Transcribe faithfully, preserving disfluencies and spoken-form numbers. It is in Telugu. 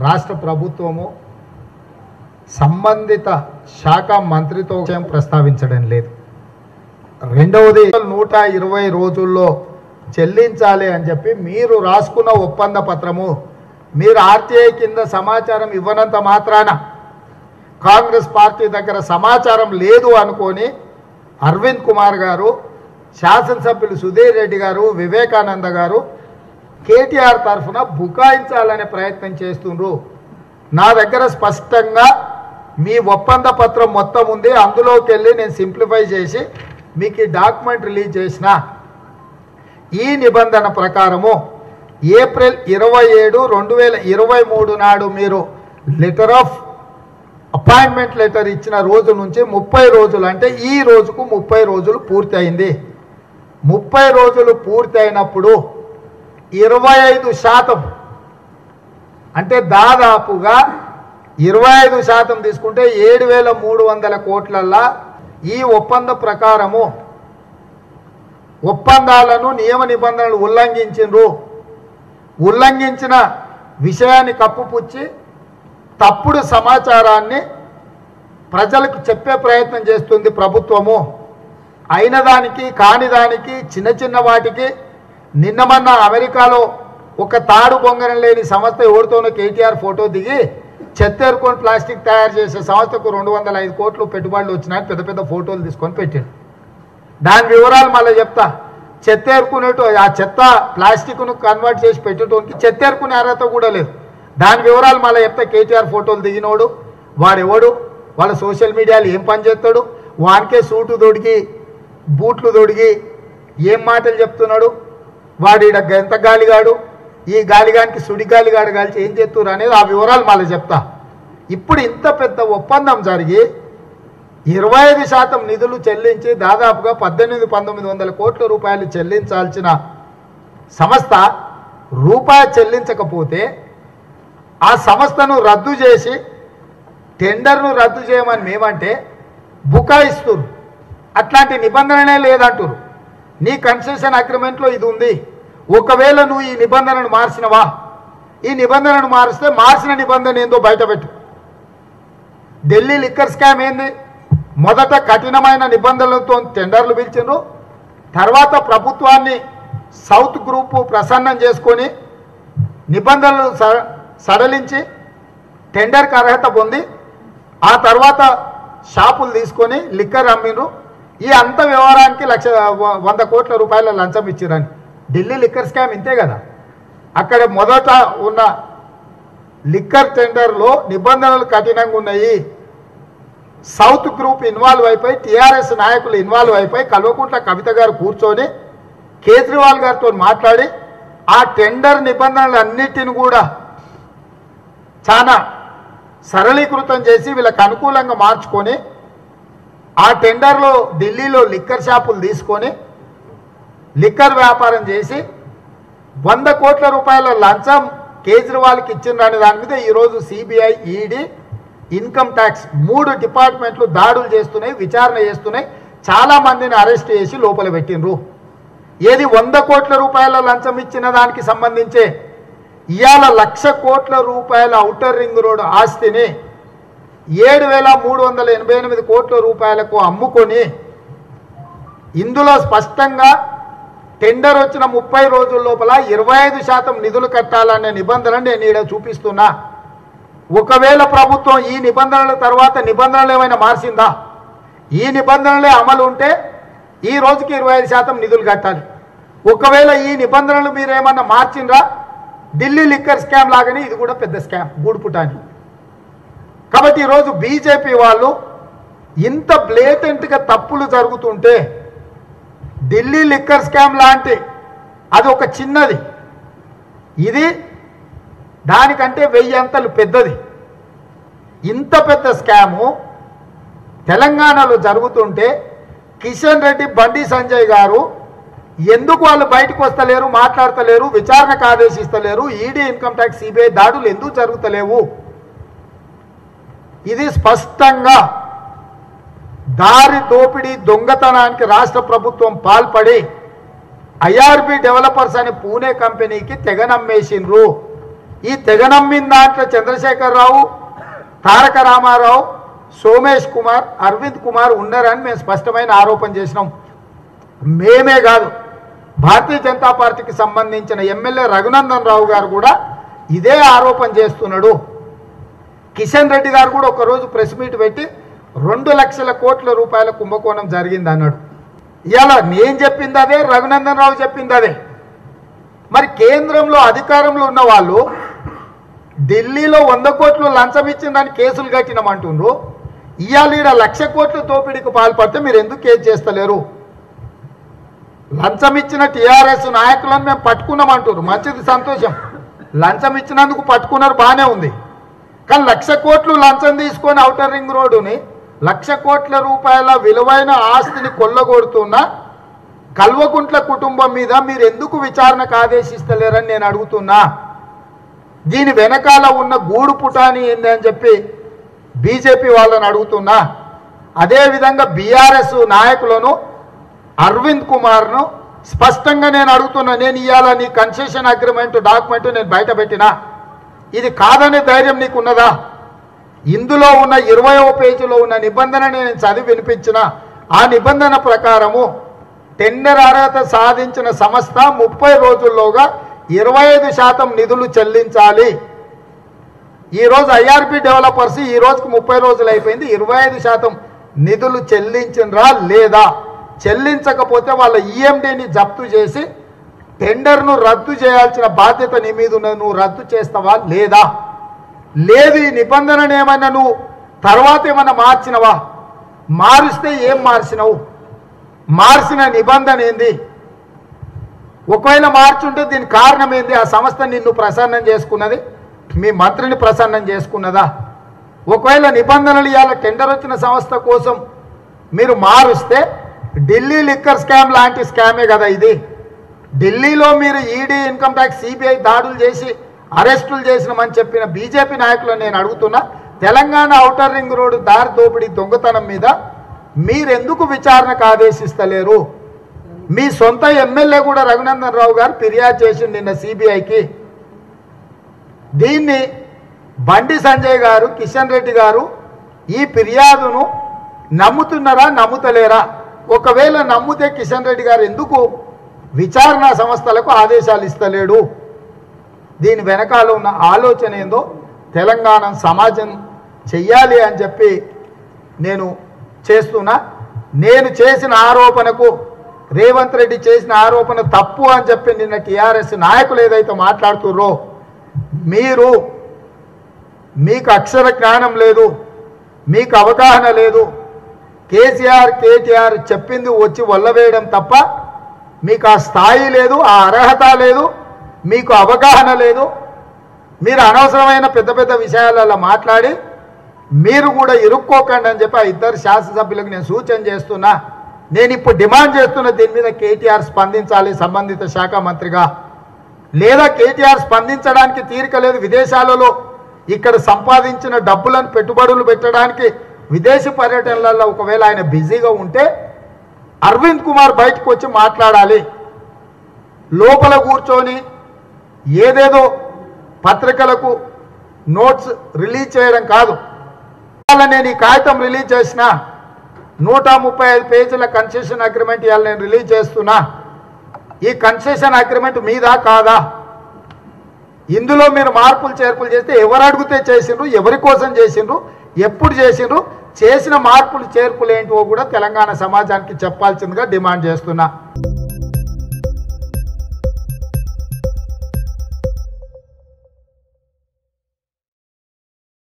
రాష్ట్ర ప్రభుత్వము సంబంధిత శాఖ మంత్రితో విషయం ప్రస్తావించడం లేదు. రెండవది నూట ఇరవై రోజుల్లో చెల్లించాలి అని చెప్పి మీరు రాసుకున్న ఒప్పంద పత్రము మీరు ఆర్టీఐ కింద సమాచారం ఇవ్వనంత మాత్రాన కాంగ్రెస్ పార్టీ దగ్గర సమాచారం లేదు అనుకొని అరవింద్ కుమార్ గారు, శాసనసభ్యులు సుధీర్ రెడ్డి గారు, వివేకానంద గారు కేటీఆర్ తరఫున బుకాయించాలనే ప్రయత్నం చేస్తుండ్రు. నా దగ్గర స్పష్టంగా మీ ఒప్పంద పత్రం మొత్తం ఉంది, అందులోకి వెళ్ళి నేను సింప్లిఫై చేసి మీకు ఈ డాక్యుమెంట్ రిలీజ్ చేసిన. ఈ నిబంధన ప్రకారము ఏప్రిల్ ఇరవై ఏడు రెండు వేల ఇరవై మూడు నాడు మీరు లెటర్ ఆఫ్ అపాయింట్మెంట్ లెటర్ ఇచ్చిన రోజు నుంచి ముప్పై రోజులు అంటే ఈ రోజుకు ముప్పై రోజులు పూర్తి అయింది. ముప్పై రోజులు పూర్తి అయినప్పుడు ఇరవై ఐదు శాతం అంటే దాదాపుగా ఇరవై ఐదు శాతం తీసుకుంటే ఏడు వేల మూడు వందల కోట్లల్లా ఈ ఒప్పంద ప్రకారము ఒప్పందాలను నియమ నిబంధనలు ఉల్లంఘించిండ్రు. ఉల్లంఘించిన విషయాన్ని కప్పుపుచ్చి తప్పుడు సమాచారాన్ని ప్రజలకు చెప్పే ప్రయత్నం చేస్తుంది ప్రభుత్వము. అయిన దానికి కాని దానికి చిన్న చిన్న వాటికి నిన్న మొన్న అమెరికాలో ఒక తాడు బొంగరం లేని సంస్థ ఎవరితోనో కేటీఆర్ ఫోటో దిగి చెత్తేరుకొని ప్లాస్టిక్ తయారు చేసే సంస్థకు రెండు వందల ఐదు కోట్లు పెట్టుబడులు వచ్చినాయని పెద్ద పెద్ద ఫోటోలు తీసుకొని పెట్టాడు. దాని వివరాలు మళ్ళీ చెప్తా. చెత్తేరుకునేటు ఆ చెత్త ప్లాస్టిక్ను కన్వర్ట్ చేసి పెట్టేటోనికి చెత్తేరుకునే అర్హత కూడా లేదు. దాని వివరాలు మళ్ళీ చెప్తా. కేటీఆర్ ఫోటోలు దిగినోడు వాడెవడు, వాళ్ళ సోషల్ మీడియాలో ఏం పని చేస్తాడు, వానికే సూటు దొడిగి బూట్లు దొడిగి ఏం మాటలు చెప్తున్నాడు, వాడు ఈడ ఎంత గాలిగాడు, ఈ గాలిగానికి సుడి గాలిగాడు కలిసి ఏం చేస్తున్నారు అనేది ఆ వివరాలు మళ్ళీ చెప్తా. ఇప్పుడు ఇంత పెద్ద ఒప్పందం జరిగి ఇరవై ఐదు శాతం నిధులు చెల్లించి దాదాపుగా పద్దెనిమిది పంతొమ్మిది వందల కోట్ల రూపాయలు చెల్లించాల్సిన సంస్థ రూపాయి చెల్లించకపోతే ఆ సంస్థను రద్దు చేసి టెండర్ను రద్దు చేయమని మేమంటే బుకాయిస్తున్నారు. అట్లాంటి నిబంధననే లేదంటారు. నీ కన్సెషన్ అగ్రిమెంట్లో ఇది ఉంది, ఒకవేళ నువ్వు ఈ నిబంధనను మార్చినవా, ఈ నిబంధనను మారిస్తే మార్చిన నిబంధన ఏందో బయటపెట్టు. ఢిల్లీ లిక్కర్ స్కామ్ ఏంది? మొదట కఠినమైన నిబంధనలతో టెండర్లు పిలిచిండ్రు, తర్వాత ప్రభుత్వాన్ని సౌత్ గ్రూపు ప్రసన్నం చేసుకొని నిబంధనలు సడలించి టెండర్కి అర్హత పొంది ఆ తర్వాత షాపులు తీసుకొని లిక్కర్ అమ్మిండ్రు. ఈ అంత వ్యవహారానికి లక్ష వంద కోట్ల రూపాయల లంచం ఇచ్చిరని. ఢిల్లీ లిక్కర్ స్కామ్ ఇంతే కదా. అక్కడ మొదట ఉన్న లిక్కర్ టెండర్లో నిబంధనలు కఠినంగా ఉన్నాయి. సౌత్ గ్రూప్ ఇన్వాల్వ్ అయిపోయి టీఆర్ఎస్ నాయకులు ఇన్వాల్వ్ అయిపోయి కల్వకుంట్ల కవిత గారు కూర్చొని కేజ్రీవాల్ గారితో మాట్లాడి ఆ టెండర్ నిబంధనలు అన్నిటిని కూడా చాలా సరళీకృతం చేసి వీళ్ళకి అనుకూలంగా మార్చుకొని ఆ టెండర్లో ఢిల్లీలో లిక్కర్ షాపులు తీసుకొని లిక్కర్ వ్యాపారం చేసి వంద కోట్ల రూపాయల లంచం కేజ్రీవాల్కి ఇచ్చిండ్రనే దాని మీద ఈరోజు సిబిఐ, ఈడీ, ఇన్కమ్ ట్యాక్స్ మూడు డిపార్ట్మెంట్లు దాడులు చేస్తున్నాయి, విచారణ చేస్తున్నాయి. చాలామందిని అరెస్ట్ చేసి లోపల పెట్టిండ్రు. ఏది వంద కోట్ల రూపాయల లంచం ఇచ్చిన దానికి సంబంధించే ఇవాళ లక్ష కోట్ల రూపాయల ఔటర్ రింగ్ రోడ్ ఆస్తిని ఏడు వేల మూడు వందల ఎనభై ఎనిమిది కోట్ల రూపాయలకు అమ్ముకొని ఇందులో స్పష్టంగా టెండర్ వచ్చిన ముప్పై రోజుల లోపల ఇరవై ఐదు శాతం నిధులు కట్టాలనే నిబంధన నేను ఈడ చూపిస్తున్నా. ఒకవేళ ప్రభుత్వం ఈ నిబంధనల తర్వాత నిబంధనలు ఏమైనా మార్చిందా, ఈ నిబంధనలే అమలు ఉంటే ఈ రోజుకి ఇరవై ఐదు శాతం నిధులు కట్టాలి. ఒకవేళ ఈ నిబంధనలు మీరు ఏమన్నా మార్చిండ్రా, ఢిల్లీ లిక్కర్ స్కామ్ లాగానే ఇది కూడా పెద్ద స్కామ్ గూడుపుటాని. కాబట్టి ఈరోజు బీజేపీ వాళ్ళు ఇంత బ్లేటెంట్గా తప్పులు జరుగుతుంటే ఢిల్లీ లిక్కర్ స్కామ్ లాంటి అది ఒక చిన్నది, ఇది దానికంటే వెయ్యి అంతలు పెద్దది. ఇంత పెద్ద స్కాము తెలంగాణలో జరుగుతుంటే కిషన్ రెడ్డి, బండి సంజయ్ గారు ఎందుకు వాళ్ళు బయటకు వస్తలేరు, మాట్లాడతలేరు, విచారణకు ఆదేశిస్తలేరు, ఈడీ, ఇన్కమ్ ట్యాక్స్, సిబిఐ దాడులు ఎందుకు జరుగుతలేవు? ఇది స్పష్టంగా దారి దోపిడీ దొంగతనానికి రాష్ట్ర ప్రభుత్వం పాల్పడి ఐఆర్బి డెవలపర్స్ అనే పూణే కంపెనీకి తెగనమ్మేసిండ్రు. ఈ తెగనమ్మిన దాంట్లో చంద్రశేఖరరావు, తారక రామారావు, సోమేష్ కుమార్, అరవింద్ కుమార్ ఉన్నారని మేము స్పష్టమైన ఆరోపణ చేసినాం. మేమే కాదు, భారతీయ జనతా పార్టీకి సంబంధించిన ఎమ్మెల్యే రఘునందన్ రావు గారు కూడా ఇదే ఆరోపణ చేస్తున్నాడు. కిషన్ రెడ్డి గారు కూడా ఒకరోజు ప్రెస్ మీట్ పెట్టి రెండు లక్షల కోట్ల రూపాయల కుంభకోణం జరిగింది అన్నాడు. ఇవాళ నేను చెప్పింది అదే, రఘునందన్ రావు చెప్పింది అదే. మరి కేంద్రంలో అధికారంలో ఉన్న వాళ్ళు ఢిల్లీలో వంద కోట్లు లంచం ఇచ్చిందని కేసులు కట్టినామంటుండ్రు. ఇవాళ ఈడ లక్ష కోట్ల దోపిడీకి పాల్పడితే మీరు ఎందుకు కేసు చేస్తలేరు? లంచం ఇచ్చిన టీఆర్ఎస్ నాయకులను మేము పట్టుకున్నామంటారు, మంచిది, సంతోషం. లంచం ఇచ్చినందుకు పట్టుకున్నారు, బాగానే ఉంది. కానీ లక్ష కోట్లు లంచం తీసుకొని ఔటర్ రింగ్ రోడ్డుని లక్ష కోట్ల రూపాయల విలువైన ఆస్తిని కొల్లగొడుతున్న కల్వకుంట్ల కుటుంబం మీద మీరు ఎందుకు విచారణకు ఆదేశిస్తలేరని నేను అడుగుతున్నా. దీని వెనకాల ఉన్న గూడు పుటాని ఏంది అని చెప్పి బీజేపీ వాళ్ళని అడుగుతున్నా. అదేవిధంగా బీఆర్ఎస్ నాయకులను అరవింద్ కుమార్ను స్పష్టంగా నేను అడుగుతున్నా. నేను ఇవాళ నీ కన్సెషన్ అగ్రిమెంట్ డాక్యుమెంట్ నేను బయట పెట్టినా, ఇది కాదనే ధైర్యం నీకున్నదా? ఇందులో ఉన్న ఇరవయో పేజీలో ఉన్న నిబంధన నేను చదివి వినిపించిన. ఆ నిబంధన ప్రకారము టెండర్ అర్హత సాధించిన సంస్థ ముప్పై రోజుల్లోగా ఇరవై ఐదు శాతం నిధులు చెల్లించాలి. ఈరోజు ఐఆర్బి డెవలపర్స్ ఈ రోజుకు ముప్పై రోజులు అయిపోయింది, ఇరవై ఐదు శాతం నిధులు చెల్లించినరా లేదా? చెల్లించకపోతే వాళ్ళ ఈఎండిని జప్తు చేసి టెండర్ను రద్దు చేయాల్సిన బాధ్యత నీ మీద ఉన్నది. నువ్వు రద్దు చేస్తావా లేదా? లేదు, ఈ నిబంధనను ఏమైనా నువ్వు తర్వాత ఏమైనా మార్చినవా? మారిస్తే ఏం మార్చినవు? మార్చిన నిబంధన ఏంది? ఒకవేళ మార్చుంటే దీని కారణం ఏంది? ఆ సంస్థ నిన్ను ప్రసన్నం చేసుకున్నది, మీ మంత్రిని ప్రసన్నం చేసుకున్నదా? ఒకవేళ నిబంధనలు ఇవాళ టెండర్ వచ్చిన సంస్థ కోసం మీరు మారుస్తే ఢిల్లీ లిక్కర్ స్కామ్ లాంటి స్కామే కదా ఇది. ఢిల్లీలో మీరు ఈడీ, ఇన్కమ్ ట్యాక్స్, సిబిఐ దాడులు చేసి అరెస్టులు చేసినామని చెప్పిన బీజేపీ నాయకులను నేను అడుగుతున్నా, తెలంగాణ ఔటర్ రింగ్ రోడ్డు దారి దోపిడీ దొంగతనం మీద మీరెందుకు విచారణకు ఆదేశిస్తలేరు? మీ సొంత ఎమ్మెల్యే కూడా రఘునందన్ రావు గారు ఫిర్యాదు చేసిండు నిన్న సిబిఐకి. దీన్ని బండి సంజయ్ గారు, కిషన్ రెడ్డి గారు ఈ ఫిర్యాదును నమ్ముతున్నారా, నమ్ముతలేరా? ఒకవేళ నమ్మితే కిషన్ రెడ్డి గారు ఎందుకు విచారణ సంస్థలకు ఆదేశాలు ఇస్తలేడు? దీని వెనకాల ఉన్న ఆలోచన ఏందో తెలంగాణ సమాజం చెయ్యాలి అని చెప్పి నేను చేస్తున్నా. నేను చేసిన ఆరోపణకు, రేవంత్ రెడ్డి చేసిన ఆరోపణ తప్పు అని చెప్పి నిన్న టీఆర్ఎస్ నాయకులు ఏదైతే మాట్లాడుతుర్రో, మీరు మీకు అక్షర జ్ఞానం లేదు, మీకు అవగాహన లేదు. కేసీఆర్, కేటీఆర్ చెప్పింది వచ్చి వల్లవేయడం తప్ప మీకు ఆ స్థాయి లేదు, ఆ అర్హత లేదు, మీకు అవగాహన లేదు. మీరు అనవసరమైన పెద్ద పెద్ద విషయాలలో మాట్లాడి మీరు కూడా ఇరుక్కోకండి అని చెప్పి ఆ ఇద్దరు శాసనసభ్యులకు నేను సూచన చేస్తున్నా. నేను ఇప్పుడు డిమాండ్ చేస్తున్న దీని మీద కేటీఆర్ స్పందించాలి సంబంధిత శాఖ మంత్రిగా. లేదా కేటీఆర్ స్పందించడానికి తీరిక లేదు, విదేశాలలో ఇక్కడ సంపాదించిన డబ్బులను పెట్టుబడులు పెట్టడానికి విదేశీ పర్యటనలలో ఒకవేళ ఆయన బిజీగా ఉంటే అరవింద్ కుమార్ బయటకు వచ్చి మాట్లాడాలి. లోపల కూర్చొని ఏదేదో పత్రికలకు నోట్స్ రిలీజ్ చేయడం కాదు. నేను ఈ కాగితం రిలీజ్ చేసిన నూట ముప్పై ఐదు పేజీల కన్సెషన్ అగ్రిమెంట్ ఇవాళ నేను రిలీజ్ చేస్తున్నా. ఈ కన్సెషన్ అగ్రిమెంట్ మీదా కాదా? ఇందులో మీరు మార్పులు చేర్పులు చేస్తే ఎవరు అడిగితే చేసిండ్రు, ఎవరి కోసం చేసిండ్రు, ఎప్పుడు చేసిండ్రు, చేసిన మార్పులు చేర్పులు ఏంటో కూడా తెలంగాణ సమాజానికి చెప్పాల్సిందిగా డిమాండ్ చేస్తున్నా.